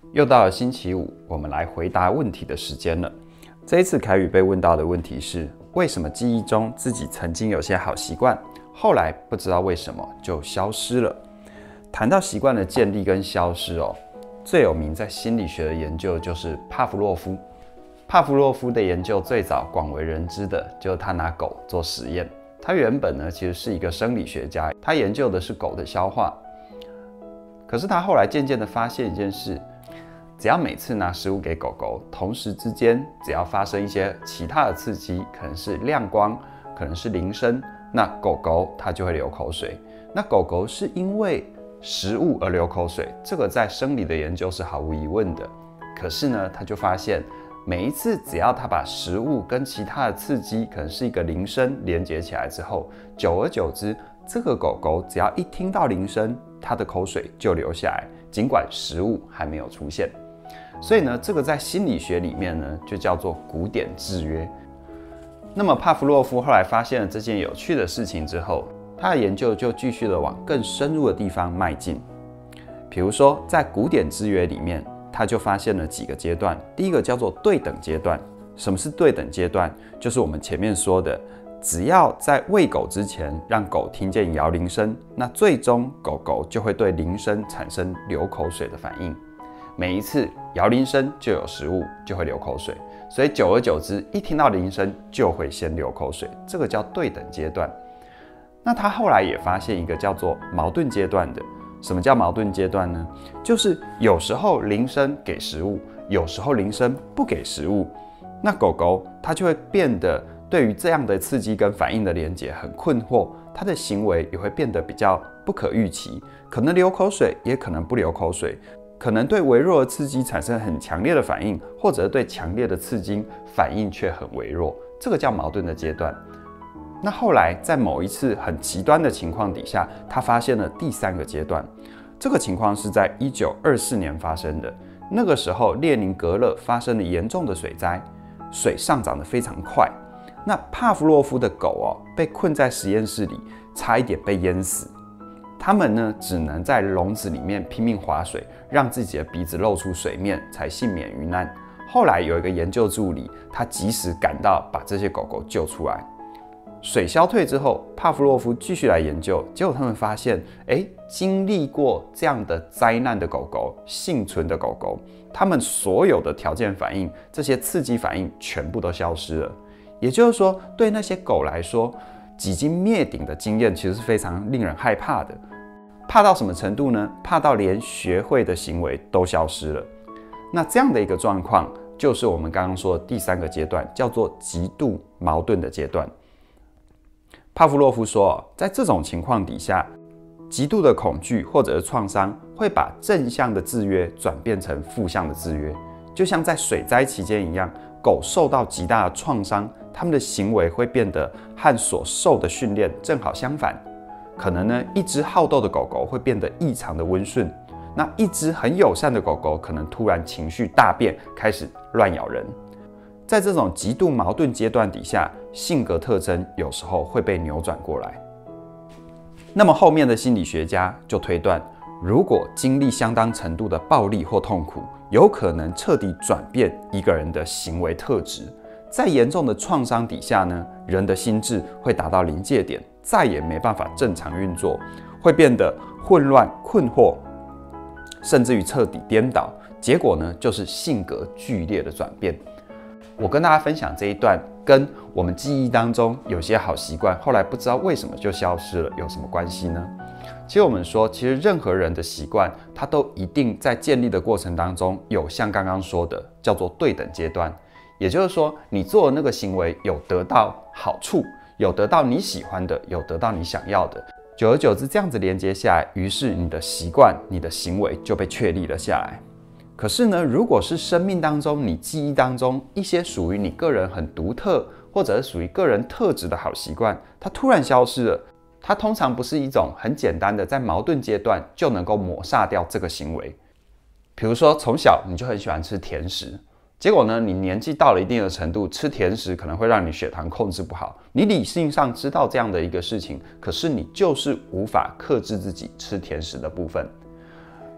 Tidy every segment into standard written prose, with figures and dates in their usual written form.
又到了星期五，我们来回答问题的时间了。这一次凯宇被问到的问题是：为什么记忆中自己曾经有些好习惯，后来不知道为什么就消失了？谈到习惯的建立跟消失最有名在心理学的研究就是帕夫洛夫。帕夫洛夫的研究最早广为人知的就是他拿狗做实验。他原本呢其实是一个生理学家，他研究的是狗的消化。可是他后来渐渐的发现一件事，只要每次拿食物给狗狗，同时之间只要发生一些其他的刺激，可能是亮光，可能是铃声，那狗狗它就会流口水。那狗狗是因为食物而流口水，这个在生理的研究是毫无疑问的。可是呢，他就发现每一次只要他把食物跟其他的刺激，可能是一个铃声连接起来之后，久而久之，这个狗狗只要一听到铃声，它的口水就流下来，尽管食物还没有出现。所以呢，这个在心理学里面呢，就叫做古典制约。那么帕夫洛夫后来发现了这件有趣的事情之后，他的研究就继续的往更深入的地方迈进。比如说，在古典制约里面，他就发现了几个阶段。第一个叫做对等阶段。什么是对等阶段？就是我们前面说的，只要在喂狗之前让狗听见摇铃声，那最终狗狗就会对铃声产生流口水的反应。每一次摇铃声就有食物，就会流口水，所以久而久之，一听到铃声就会先流口水，这个叫对等阶段。那他后来也发现一个叫做矛盾阶段的。什么叫矛盾阶段呢？就是有时候铃声给食物，有时候铃声不给食物，那狗狗它就会变得对于这样的刺激跟反应的连结很困惑，它的行为也会变得比较不可预期，可能流口水，也可能不流口水，可能对微弱的刺激产生很强烈的反应，或者对强烈的刺激反应却很微弱，这个叫矛盾的阶段。那后来在某一次很极端的情况底下，他发现了第三个阶段。这个情况是在1924年发生的。那个时候列宁格勒发生了严重的水灾，水上涨得非常快。那帕夫洛夫的狗被困在实验室里，差一点被淹死。他们呢只能在笼子里面拼命划水，让自己的鼻子露出水面，才幸免于难。后来有一个研究助理，他及时赶到，把这些狗狗救出来。水消退之后，帕夫洛夫继续来研究，结果他们发现，经历过这样的灾难的狗狗，幸存的狗狗，它们所有的条件反应，这些刺激反应全部都消失了。也就是说，对那些狗来说，几经灭顶的经验其实是非常令人害怕的。怕到什么程度呢？怕到连学会的行为都消失了。那这样的一个状况，就是我们刚刚说的第三个阶段，叫做极度矛盾的阶段。帕夫洛夫说，在这种情况底下，极度的恐惧或者是创伤会把正向的制约转变成负向的制约，就像在水灾期间一样，狗受到极大的创伤，它们的行为会变得和所受的训练正好相反。可能呢，一只好斗的狗狗会变得异常的温顺，那一只很友善的狗狗可能突然情绪大变，开始乱咬人。在这种极度矛盾阶段底下，性格特征有时候会被扭转过来。那么后面的心理学家就推断，如果经历相当程度的暴力或痛苦，有可能彻底转变一个人的行为特质。在严重的创伤底下呢，人的心智会达到临界点，再也没办法正常运作，会变得混乱、困惑，甚至于彻底颠倒。结果呢，就是性格剧烈的转变。我跟大家分享这一段，跟我们记忆当中有些好习惯，后来不知道为什么就消失了，有什么关系呢？其实我们说，其实任何人的习惯，他都一定在建立的过程当中，有像刚刚说的，叫做对等阶段。也就是说，你做的那个行为有得到好处，有得到你喜欢的，有得到你想要的，久而久之这样子连接下来，于是你的习惯、你的行为就被确立了下来。可是呢，如果是生命当中、你记忆当中一些属于你个人很独特，或者是属于个人特质的好习惯，它突然消失了，它通常不是一种很简单的在矛盾阶段就能够抹煞掉这个行为。比如说，从小你就很喜欢吃甜食，结果呢，你年纪到了一定的程度，吃甜食可能会让你血糖控制不好。你理性上知道这样的一个事情，可是你就是无法克制自己吃甜食的部分。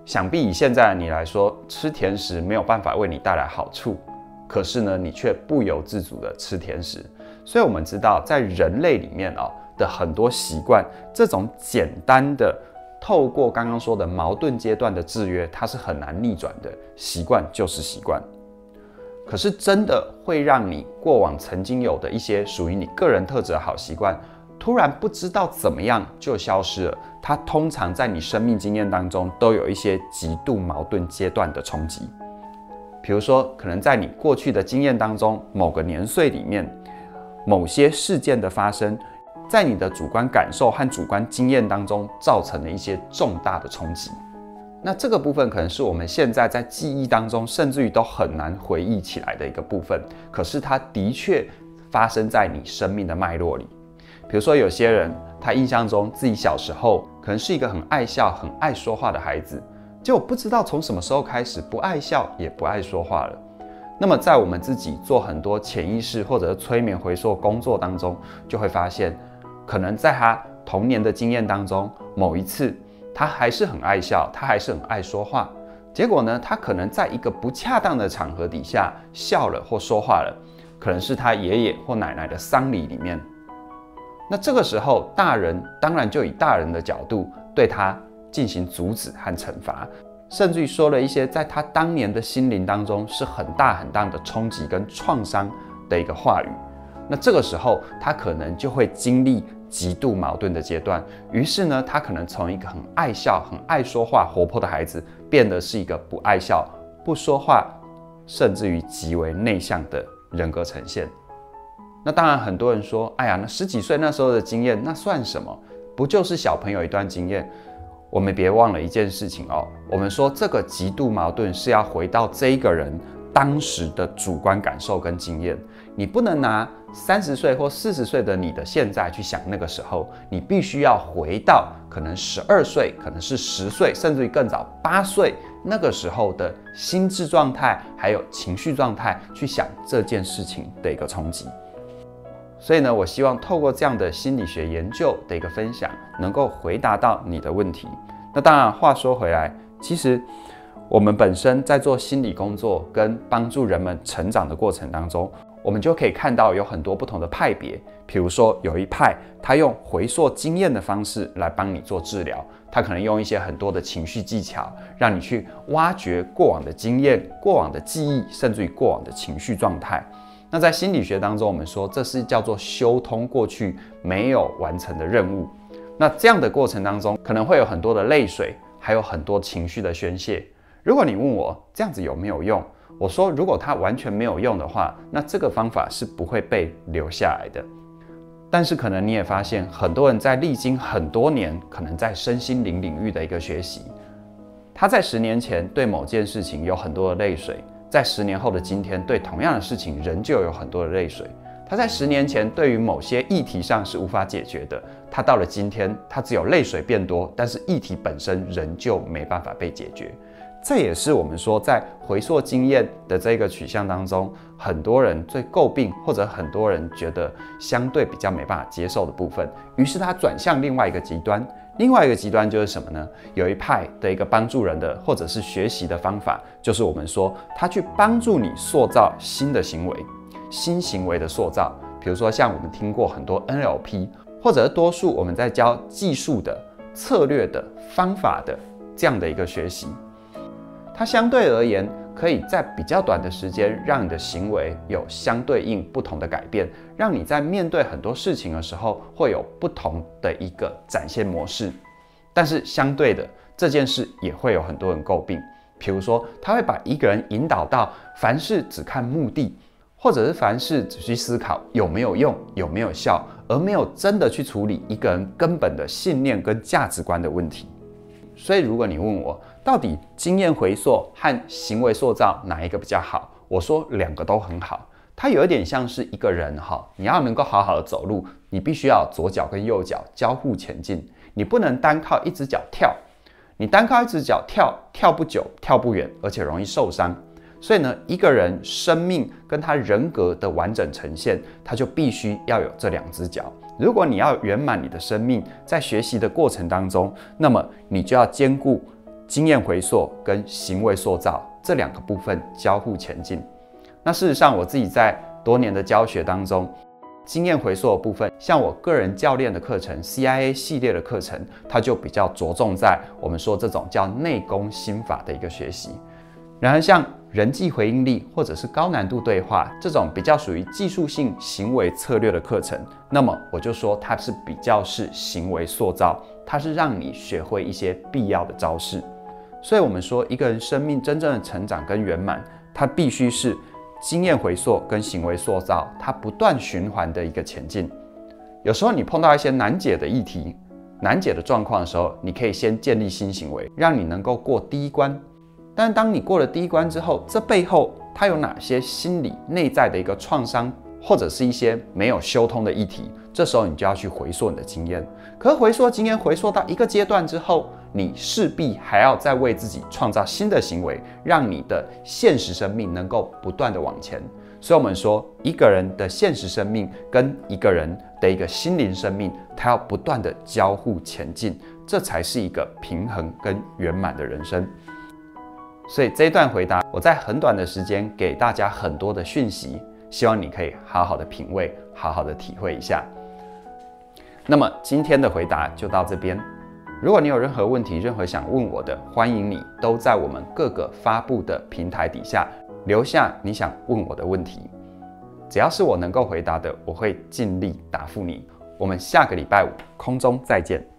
想必以现在的你来说，吃甜食没有办法为你带来好处，可是呢，你却不由自主的吃甜食。所以我们知道，在人类里面的很多习惯，这种简单的透过刚刚说的矛盾阶段的制约，它是很难逆转的。习惯就是习惯。可是真的会让你过往曾经有的一些属于你个人特质的好习惯，突然不知道怎么样就消失了。它通常在你生命经验当中都有一些极度矛盾阶段的冲击。比如说，可能在你过去的经验当中，某个年岁里面，某些事件的发生，在你的主观感受和主观经验当中造成了一些重大的冲击。那这个部分可能是我们现在在记忆当中，甚至于都很难回忆起来的一个部分。可是它的确发生在你生命的脉络里。比如说，有些人他印象中自己小时候可能是一个很爱笑、很爱说话的孩子，结果不知道从什么时候开始不爱笑也不爱说话了。那么在我们自己做很多潜意识或者是催眠回溯工作当中，就会发现，可能在他童年的经验当中，某一次他还是很爱笑，他还是很爱说话，结果呢，他可能在一个不恰当的场合底下笑了或说话了，可能是他爷爷或奶奶的丧礼里面。那这个时候，大人当然就以大人的角度对他进行阻止和惩罚，甚至于说了一些在他当年的心灵当中是很大很大的冲击跟创伤的一个话语。那这个时候，他可能就会经历极度矛盾的阶段。于是呢，他可能从一个很爱笑、很爱说话、活泼的孩子，变得是一个不爱笑、不说话，甚至于极为内向的人格呈现。那当然，很多人说：“哎呀，那10几岁那时候的经验，那算什么？不就是小朋友一段经验？”我们别忘了一件事情哦，我们说这个极度矛盾是要回到这一个人当时的主观感受跟经验。你不能拿30岁或40岁的你的现在去想那个时候，你必须要回到可能12岁，可能是10岁，甚至于更早8岁那个时候的心智状态，还有情绪状态，去想这件事情的一个冲击。所以呢，我希望透过这样的心理学研究的一个分享，能够回答到你的问题。那当然，话说回来，其实我们本身在做心理工作跟帮助人们成长的过程当中，我们就可以看到有很多不同的派别。比如说，有一派他用回溯经验的方式来帮你做治疗，他可能用一些很多的情绪技巧，让你去挖掘过往的经验、过往的记忆，甚至于过往的情绪状态。那在心理学当中，我们说这是叫做修通过去没有完成的任务。那这样的过程当中，可能会有很多的泪水，还有很多情绪的宣泄。如果你问我这样子有没有用，我说如果它完全没有用的话，那这个方法是不会被留下来的。但是可能你也发现，很多人在历经很多年，可能在身心灵领域的一个学习，他在10年前对某件事情有很多的泪水，在10年后的今天，对同样的事情仍旧有很多的泪水。他在10年前对于某些议题上是无法解决的，他到了今天，他只有泪水变多，但是议题本身仍旧没办法被解决。这也是我们说在回溯经验的这个取向当中，很多人最诟病，或者很多人觉得相对比较没办法接受的部分。于是他转向另外一个极端。另外一个极端就是什么呢？有一派的一个帮助人的或者是学习的方法，就是我们说他去帮助你塑造新的行为，新行为的塑造。比如说像我们听过很多 NLP， 或者是多数我们在教技术的、策略的、方法的这样的一个学习，它相对而言可以在比较短的时间让你的行为有相对应不同的改变，让你在面对很多事情的时候会有不同的一个展现模式。但是相对的，这件事也会有很多人诟病，比如说他会把一个人引导到凡事只看目的，或者是凡事只去思考有没有用、有没有效，而没有真的去处理一个人根本的信念跟价值观的问题。所以如果你问我到底经验回溯和行为塑造哪一个比较好，我说2个都很好。它有一点像是一个人你要能够好好的走路，你必须要左脚跟右脚交互前进，你不能单靠一只脚跳，你单靠一只脚跳不久，跳不远，而且容易受伤。所以呢，一个人生命跟他人格的完整呈现，他就必须要有这2只脚。如果你要圆满你的生命，在学习的过程当中，那么你就要兼顾经验回溯跟行为塑造这2个部分交互前进。那事实上，我自己在多年的教学当中，经验回溯的部分，像我个人教练的课程 CIA 系列的课程，它就比较着重在我们说这种叫内功心法的一个学习。然而像人际回应力或者是高难度对话这种比较属于技术性行为策略的课程，那么我就说它是比较是行为塑造，它是让你学会一些必要的招式。所以我们说一个人生命真正的成长跟圆满，它必须是经验回溯跟行为塑造，它不断循环的一个前进。有时候你碰到一些难解的议题、难解的状况的时候，你可以先建立新行为，让你能够过第一关。但当你过了第一关之后，这背后它有哪些心理内在的一个创伤，或者是一些没有修通的议题，这时候你就要去回溯你的经验。可是回溯经验回溯到一个阶段之后，你势必还要再为自己创造新的行为，让你的现实生命能够不断的往前。所以我们说，一个人的现实生命跟一个人的一个心灵生命，它要不断的交互前进，这才是一个平衡跟圆满的人生。所以这一段回答，我在很短的时间给大家很多的讯息，希望你可以好好的品味，好好的体会一下。那么今天的回答就到这边。如果你有任何问题，任何想问我的，欢迎你都在我们各个发布的平台底下留下你想问我的问题。只要是我能够回答的，我会尽力答复你。我们下个礼拜5空中再见。